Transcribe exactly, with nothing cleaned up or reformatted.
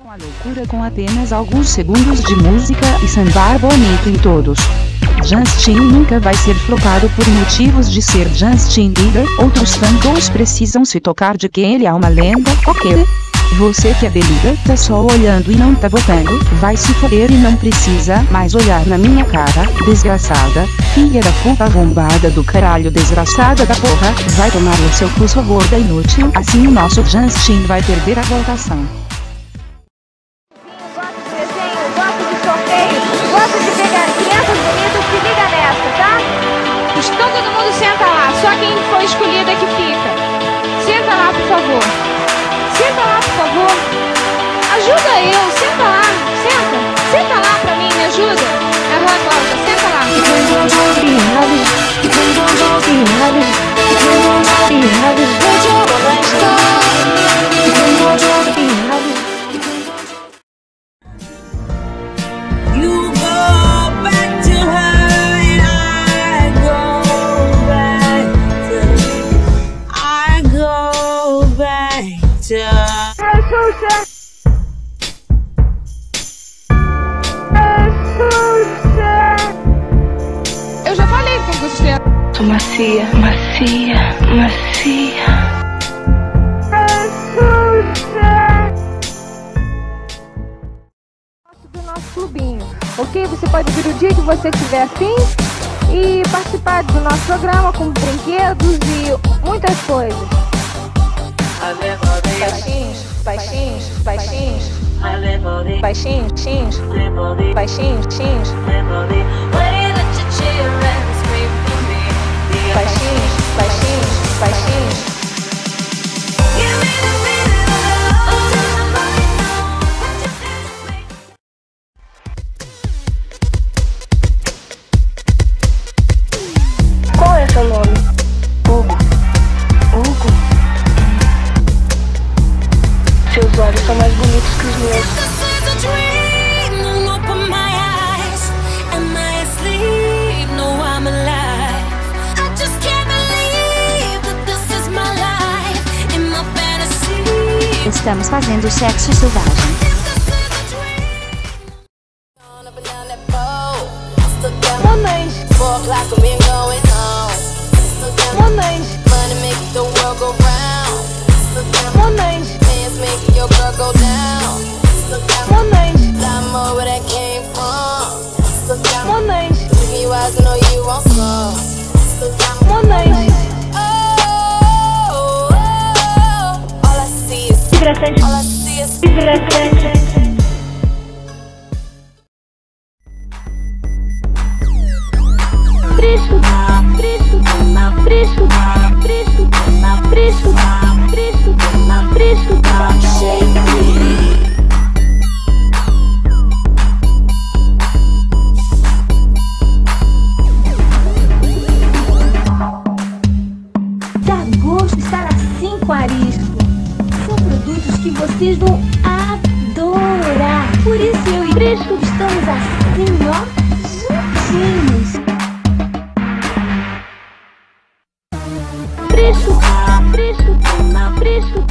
Com a loucura com apenas alguns segundos de música e sambar bonito em todos. Justin nunca vai ser flopado por motivos de ser Justin Bieber. Outros fãs precisam se tocar de que ele é uma lenda, ok? Você que é beluga, tá só olhando e não tá votando, vai se foder e não precisa mais olhar na minha cara, desgraçada, filha da puta arrombada do caralho, desgraçada da porra, vai tomar no seu cu, sua gorda inútil, assim o nosso Justin vai perder a votação. Gosto de pegar crianças bonitas, se liga nessa, tá? Então todo mundo senta lá, só quem foi escolhido é que fica. Senta lá, por favor. Senta lá, por favor. Ajuda eu, senta lá, senta. Senta lá pra mim, me ajuda. Aham, Cláudia, senta lá. Eu já falei com você. Sou macia, macia, macia. Do nosso clubinho, ok? Você pode vir o dia que você estiver afim e participar do nosso programa com brinquedos e muitas coisas. Baixinhos, baixinhos, baixinhos, baixinhos, baixinhos, baixinhos, baixinhos, baixinhos, baixinhos. Qual é seu nome? Hugo. Hugo? Seus olhos são mais bonitos que os meus. Estamos fazendo sexo selvagem. Mamães, mamães, mamães, mamães, mamães. Hidratante, hidratante. Fresco, fresco, fresco, fresco, fresco, fresco, fresco, fresco. Dá gosto estar assim com arisco. São produtos que vocês vão adorar. Por isso eu e Fresco estamos assim, ó, juntinhos. Fresco, fresco, fresco.